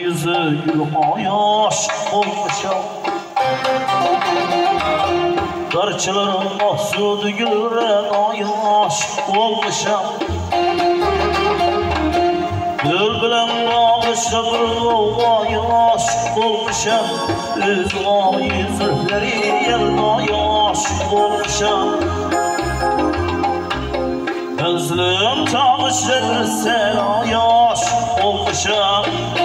yüzü gül ayaş olmuşam. Darçıların mahsudu gülren ayaş olmuşam. Bülbülen bağışla bir ayaş olmuşam. Üzgâ yüzleri yelda yaş olmuşam. Gözlüm tanışır sen yaş olmuşam.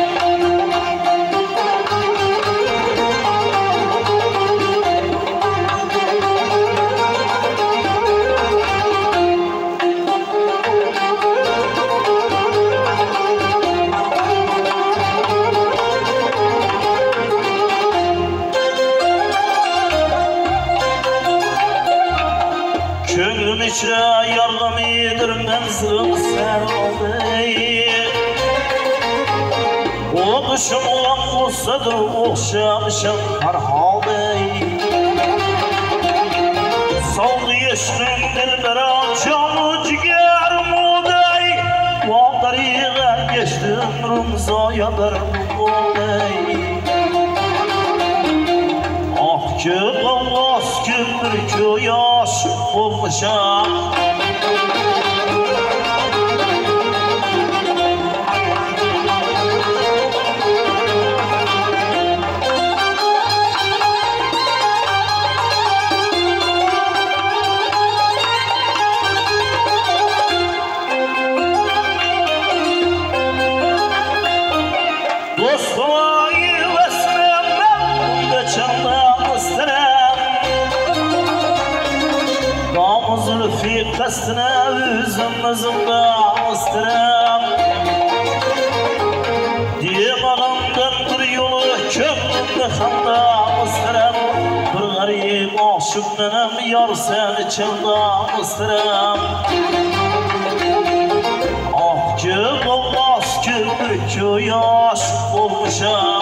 Köngülüm içre yardım edirmezdim sen olday. O düşüm olan olsadır okşamışım her halday. Saldı yeşmin dilbere canı ciğerim oday. O tarihe geçtim rumzaya berim oday. Ah ki olmaz ki bir köy yaş olmuşam. Dostuma yuvasına ben de çandan ısırım. Damı zülfü kastına üzümüzümde ısırım. Divanımdan bir yolu köprümde kanda ısırım. Bir garip aşık benim yar sen içimde ısırım. Ah ki olmaz ki bir köy yaş olmuşam.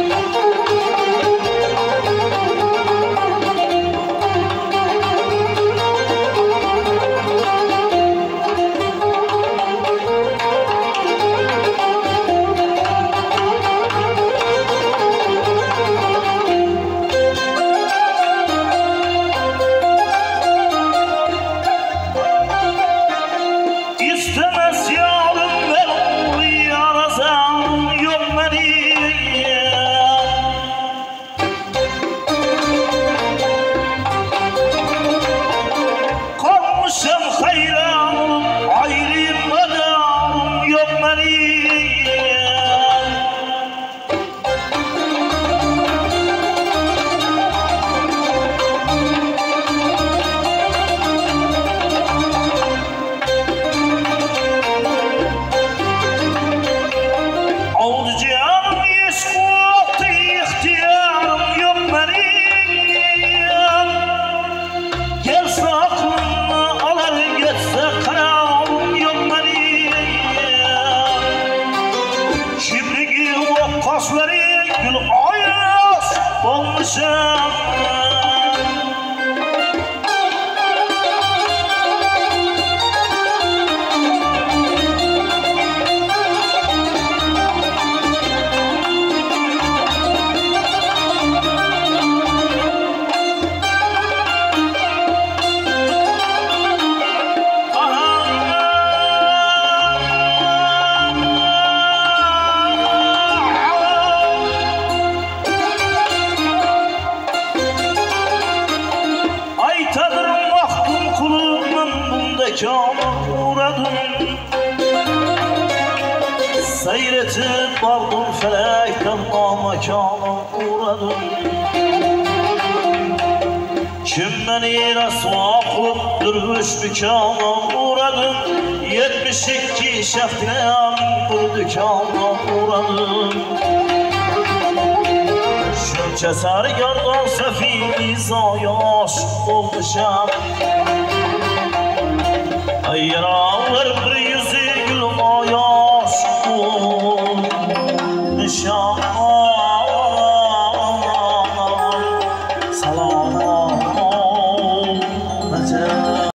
İstemez yarım ben yarazam yok beni. Kalmışım hayranım ayrıyım adamım yok beni. Kaşları gül ayaş olmuşam. Mekana uğradım. Seyretip vardım felekten mekana uğradım. Kim beni rasva kılıp durmuş mekana uğradım. 72 şeftine bir dükkana uğradım. Şu kesergardan sefiliza yaş olmuşam. Hayır ağlar bir